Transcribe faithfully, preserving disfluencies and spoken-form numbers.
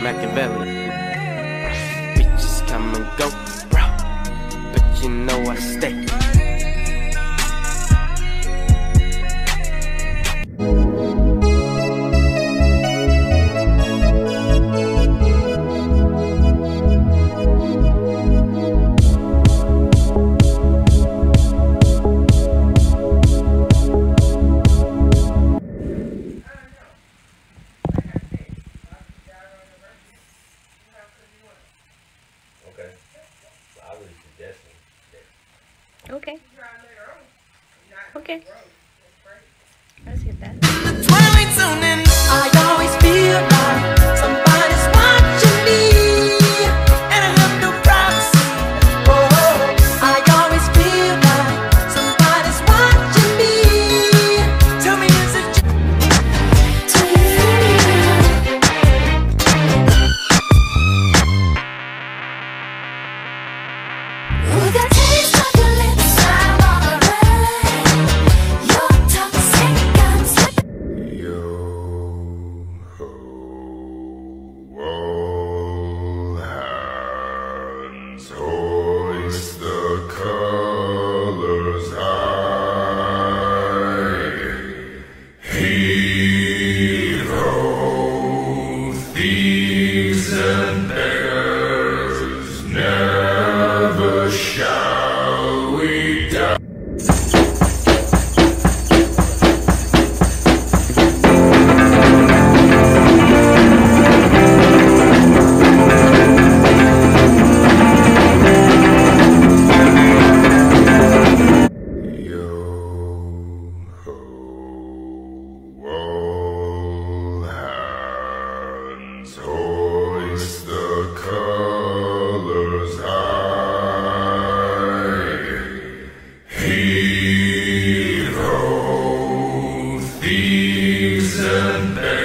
Machiavelli. Bitches come and go, bro, but you know I stay. Okay. Okay. Let's hit that. Twilight zone and I always feel like somebody's watching me, and I have no privacy. Oh, I always feel like somebody's watching me. Tell me, is it With that taste of your lips, I wanna run. You're toxic, I'm slipping. Yo ho, all hands hoist the colors high. Heave ho, thieves and beggars, never shall we die. Yo ho, all hands hoist the colors high. Heave ho, thieves and beggars.